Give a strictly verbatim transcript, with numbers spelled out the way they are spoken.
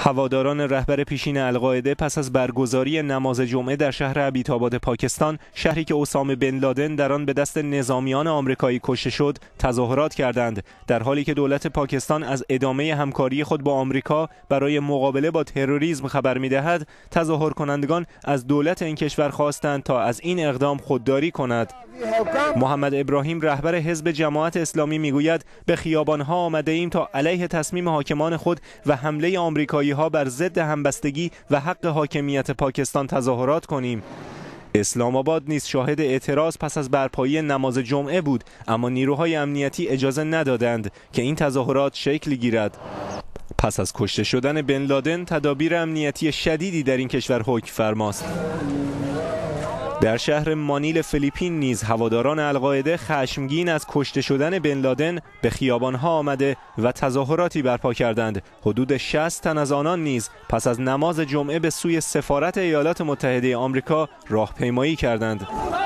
هواداران رهبر پیشین القاعده پس از برگزاری نماز جمعه در شهر ابیتاباد پاکستان، شهری که اسامه بن لادن در آن به دست نظامیان آمریکایی کشته شد، تظاهرات کردند، در حالی که دولت پاکستان از ادامه همکاری خود با آمریکا برای مقابله با تروریسم خبر می‌دهد. تظاهر کنندگان از دولت این کشور خواستند تا از این اقدام خودداری کند. محمد ابراهیم رهبر حزب جماعت اسلامی میگوید به خیابان‌ها آمده ایم تا علیه تصمیم حاکمان خود و حمله آمریکایی‌ها بر ضد همبستگی و حق حاکمیت پاکستان تظاهرات کنیم. اسلام آباد نیز شاهد اعتراض پس از برپایی نماز جمعه بود، اما نیروهای امنیتی اجازه ندادند که این تظاهرات شکل گیرد. پس از کشته شدن بن لادن، تدابیر امنیتی شدیدی در این کشور حکم فرماست. در شهر مانیل فیلیپین نیز هواداران القاعده خشمگین از کشته شدن بن لادن به خیابان‌ها آمده و تظاهراتی برپا کردند. حدود شصت تن از آنان نیز پس از نماز جمعه به سوی سفارت ایالات متحده آمریکا راهپیمایی کردند.